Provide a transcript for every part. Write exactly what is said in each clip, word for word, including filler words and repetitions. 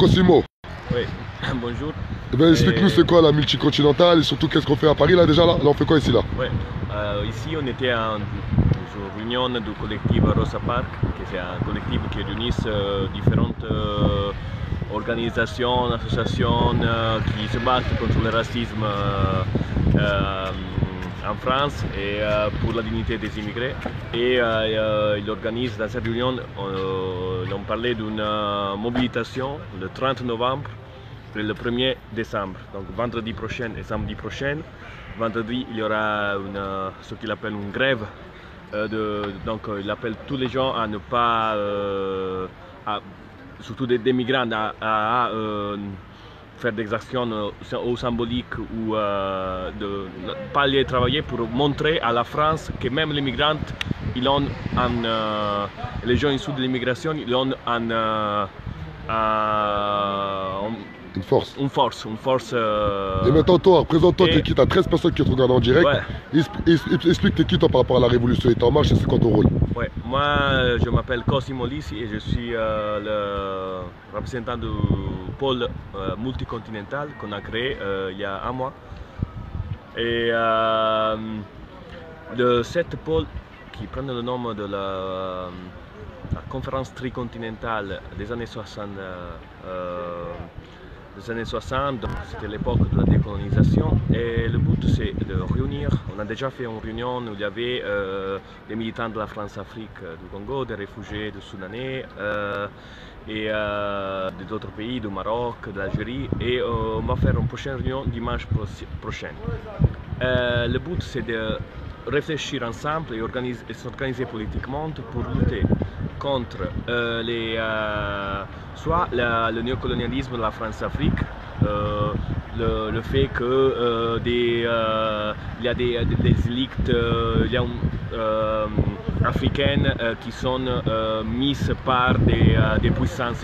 Cosimo, Oui, bonjour. eh ben, explique-nous Et- c'est quoi la multicontinentale et surtout qu'est-ce qu'on fait à Paris là déjà là Là on fait quoi ici là? Ouais, euh, ici on était en en réunion du collectif Rosa Park, qui est un collectif qui réunit euh, différentes euh, organisations, associations euh, qui se battent contre le racisme euh, euh, en France et euh, pour la dignité des immigrés. Et euh, euh, il organise dans cette réunion, euh, on parlait d'une euh, mobilisation le trente novembre et le premier décembre, donc vendredi prochain et samedi prochain. Vendredi, il y aura une, euh, ce qu'il appelle une grève. Euh, de, donc, euh, il appelle tous les gens à ne pas, euh, à, surtout des, des migrants, à, à, à euh, faire des actions euh, ou symboliques ou euh, de ne pas aller travailler pour montrer à la France que même les migrants, ils ont un, euh, les gens issus de l'immigration, ils ont un, euh, un, Une force. une force, une force. Euh... Et maintenant toi, présente-toi, Et- t'es qui? T'as treize personnes qui te regardent en direct. Ouais. Expl- expl- Explique t'es qui toi par rapport à la révolution et en marche et c'est quoi ton rôle? Ouais, moi je m'appelle Cosimo Lisi et je suis euh, le représentant du pôle euh, multicontinental qu'on a créé euh, il y a un mois. Et euh, de cette pôle qui prend le nom de la, la conférence tricontinentale des années soixante, euh, des années soixante, c'était l'époque de la décolonisation et le but c'est de réunir, on a déjà fait une réunion où il y avait euh, des militants de la France-Afrique, euh, du Congo, des réfugiés du Soudanais euh, et euh, d'autres pays, du Maroc, de l'Algérie et euh, on va faire une prochaine réunion dimanche pro prochain. Euh, le but c'est de réfléchir ensemble et, organiser, et s'organiser politiquement pour lutter contre euh, les, euh, soit la, le néocolonialisme de la France-Afrique, euh, le, le fait que euh, des, euh, il y a des, des, des élites euh, il y a une, euh, africaines euh, qui sont euh, mises par des, euh, des puissances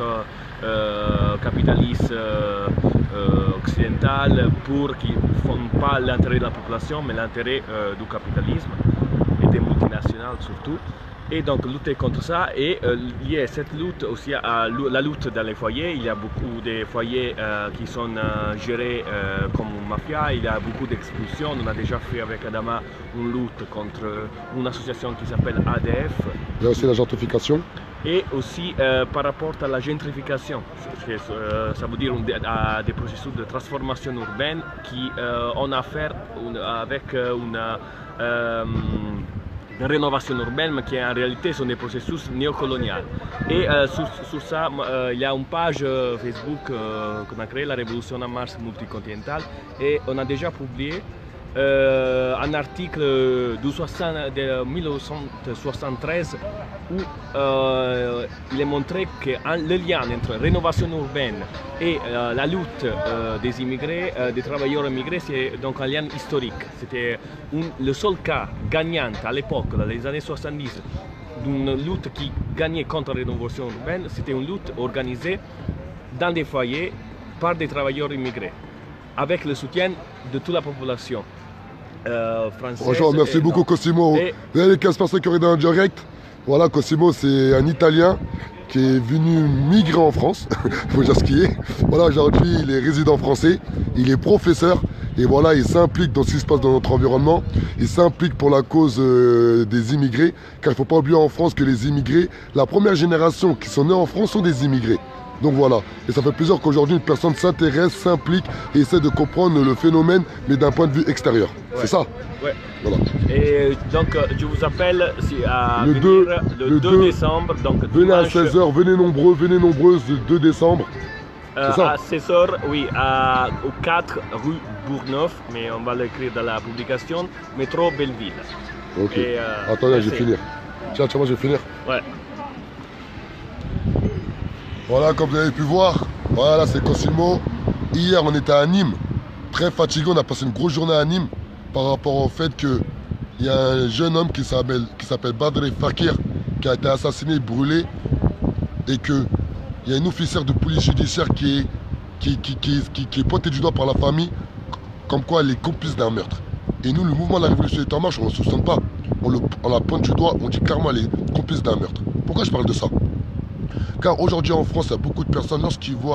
euh, capitalistes euh, euh, occidentales pour qui ne font pas l'intérêt de la population mais l'intérêt euh, du capitalisme et des multinationales surtout. Et donc lutter contre ça et euh, lier cette lutte aussi à la lutte dans les foyers. Il y a beaucoup de foyers euh, qui sont euh, gérés euh, comme une mafia, il y a beaucoup d'expulsions. On a déjà fait avec Adama une lutte contre une association qui s'appelle A D F. Il y a aussi la gentrification. Et aussi euh, par rapport à la gentrification, euh, ça veut dire à des processus de transformation urbaine qui euh, ont à faire une, avec une euh, une rénovation urbaine, mais qui en réalité sont des processus néocoloniaux. Et euh, sur, sur ça, euh, il y a une page euh, Facebook euh, qu'on a créée, la Révolution en marche multicontinentale, et on a déjà publié euh, un article de, de mille neuf cent soixante-treize où euh, il est montré que le lien entre rénovation urbaine et euh, la lutte euh, des immigrés, euh, des travailleurs immigrés, c'est donc un lien historique. C'était le seul cas gagnant à l'époque, dans les années soixante-dix, d'une lutte qui gagnait contre la rénovation urbaine. C'était une lutte organisée dans des foyers par des travailleurs immigrés, avec le soutien de toute la population euh, française. Franchement, merci et, beaucoup non. Cosimo. Et- Vous avez les quinze personnes qui regardent en direct. Voilà, Cosimo c'est un Italien qui est venu migrer en France, il faut dire ce qu'il est. Voilà, aujourd'hui il est résident français, il est professeur et voilà, il s'implique dans ce qui se passe dans notre environnement, il s'implique pour la cause euh, des immigrés, car il ne faut pas oublier en France que les immigrés, la première génération qui sont nés en France sont des immigrés. Donc voilà, et ça fait plaisir qu'aujourd'hui une personne s'intéresse, s'implique et essaie de comprendre le phénomène, mais d'un point de vue extérieur. Ouais. C'est ça? Ouais. Voilà. Et donc euh, je vous appelle si, à Le venir deux- le, le deux deux, décembre, donc Venez à dimanche, seize heures, venez nombreux, venez nombreuses le deux décembre. euh, c'est ça. à seize heures, oui, à, au quatre rue Bourgneuf, mais on va l'écrire dans la publication, métro Belleville. Ok. Et, euh, Attendez, je vais merci. finir. Tiens, tiens, moi je vais finir. Ouais. Voilà, comme vous avez pu voir, voilà, c'est Cosimo. Hier, on était à Nîmes, très fatigué. On a passé une grosse journée à Nîmes par rapport au fait qu'il y a un jeune homme qui s'appelle qui s'appelle Badre Fakir qui a été assassiné, brûlé, et qu'il y a une officière de police judiciaire qui est, qui, qui, qui, qui, qui est pointée du doigt par la famille, comme quoi elle est complice d'un meurtre. Et nous, le mouvement de la Révolution est en marche, on ne le soupçonne pas. On, le, on la pointe du doigt, on dit clairement elle est complice d'un meurtre. Pourquoi je parle de ça? Car aujourd'hui en France, il y a beaucoup de personnes, lorsqu'ils voient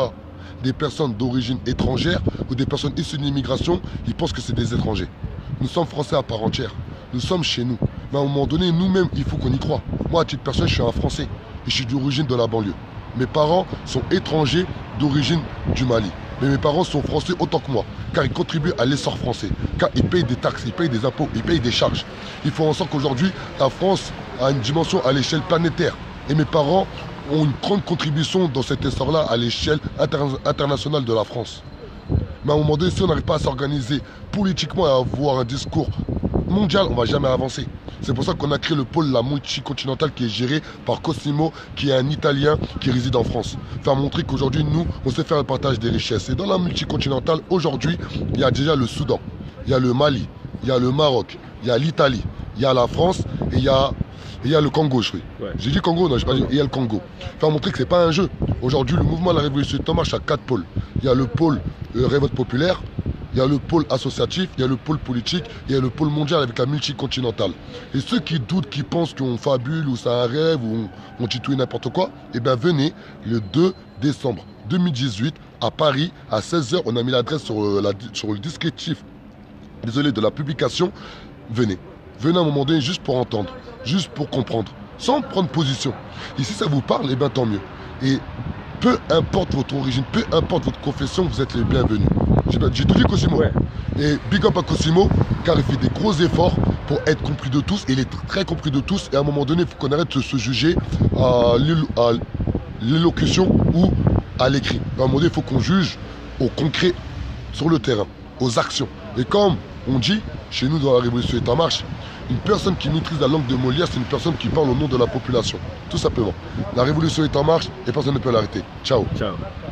des personnes d'origine étrangère ou des personnes issues de l'immigration, ils pensent que c'est des étrangers. Nous sommes Français à part entière. Nous sommes chez nous. Mais à un moment donné, nous-mêmes, il faut qu'on y croie. Moi, à titre personnel, je suis un Français. Et je suis d'origine de la banlieue. Mes parents sont étrangers d'origine du Mali. Mais mes parents sont français autant que moi, car ils contribuent à l'essor français, car ils payent des taxes, ils payent des impôts, ils payent des charges. Il faut en sorte qu'aujourd'hui, la France a une dimension à l'échelle planétaire. Et mes parents ont une grande contribution dans cet essor-là à l'échelle inter internationale de la France. Mais à un moment donné, si on n'arrive pas à s'organiser politiquement et à avoir un discours mondial, on ne va jamais avancer. C'est pour ça qu'on a créé le pôle La Multicontinentale qui est géré par Cosimo, qui est un Italien qui réside en France. Faire montrer qu'aujourd'hui, nous, on sait faire le partage des richesses. Et dans la Multicontinentale, aujourd'hui, il y a déjà le Soudan, il y a le Mali, il y a le Maroc, il y a l'Italie, il y a la France et il y a, et il y a le Congo, je oui. Ouais. J'ai dit Congo, non, je pas dit, il y a le Congo. Faire montrer que ce n'est pas un jeu. Aujourd'hui, le mouvement de la Révolution est en marche à quatre pôles. Il y a le pôle euh, révolte populaire, il y a le pôle associatif, il y a le pôle politique, il y a le pôle mondial avec la multicontinentale. Et ceux qui doutent, qui pensent qu'on fabule ou c'est un rêve ou on, on titouille n'importe quoi, eh bien venez le deux décembre deux mille dix-huit à Paris à seize heures. On a mis l'adresse sur, euh, la, sur le descriptif, désolé, de la publication. Venez. Venez à un moment donné juste pour entendre, juste pour comprendre, sans prendre position. Et si ça vous parle, eh bien tant mieux. Et peu importe votre origine, peu importe votre confession, vous êtes les bienvenus. J'ai tout dit Cosimo. Ouais. Et big up à Cosimo, car il fait des gros efforts pour être compris de tous. Et il est très compris de tous. Et à un moment donné, il faut qu'on arrête de se juger à l'élocution ou à l'écrit. À un moment donné, il faut qu'on juge au concret, sur le terrain, aux actions. Et comme on dit, chez nous dans la Révolution est en marche, une personne qui maîtrise la langue de Molière, c'est une personne qui parle au nom de la population. Tout simplement. La Révolution est en marche et personne ne peut l'arrêter. Ciao. Ciao.